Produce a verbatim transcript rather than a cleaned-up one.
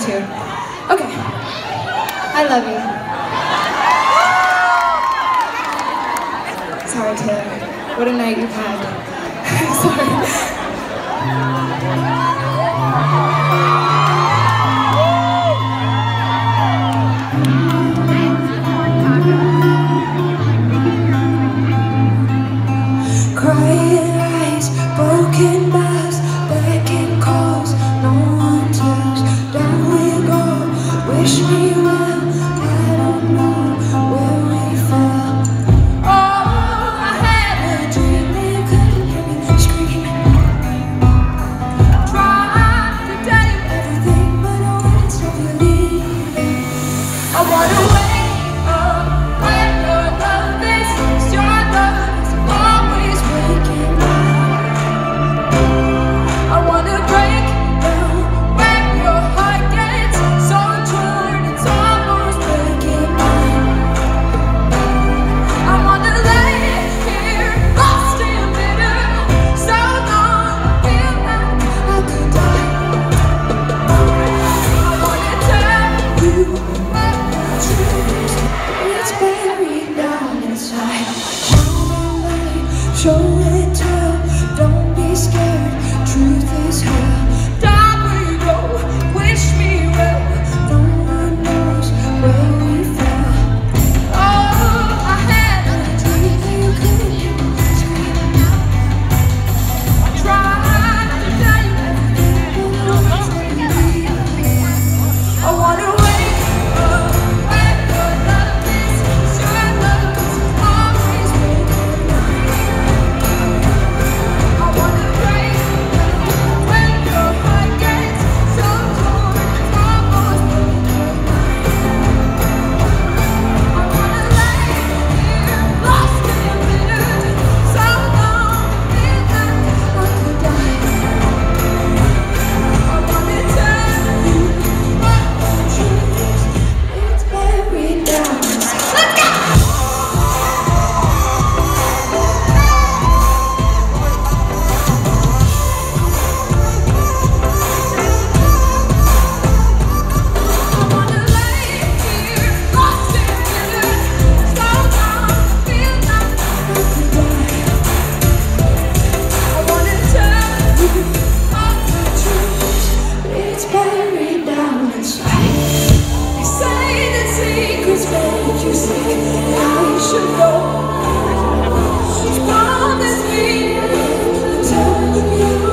too. Okay. I love you. Sorry, Taylor. What a night you've had. Sorry. Crying eyes, broken bars, begging calls, no one tells. Down we go, wish me well. I don't know where we fell. Oh, I had a dream they couldn't hear me screaming. Tried to tell you everything, but I wouldn't stop believing. I wanna wake up when your love is, 'cause your love is always waking up. I wanna break down when your heart gets so torn it's almost breaking mine. I wanna lay here lost and bitter so long, feel like I could die. I wanna tell you what the truth, it's buried down inside. Show and tell, don't be scared, truth is hell. Down we go, wish me well, no one knows where we fell. Oh, I had a dream you couldn't hear me screaming out. I tried to tell you everything, but no one's believing. I wanna wake up when your love is, 'cause your love is always waking up. I wanna break when your heart gets so torn it's almost breaking mine. I wanna lay here lost and bitter so long, feel like I could die. I wanna tell you what the truth is, it's buried down inside. Let's go! I wanna lay here lost and bitter so long, feel like I could die. I wanna tell you all the truth, it's buried down inside. They say that secrets make you sick, I should know. Just promise me I'll tell you.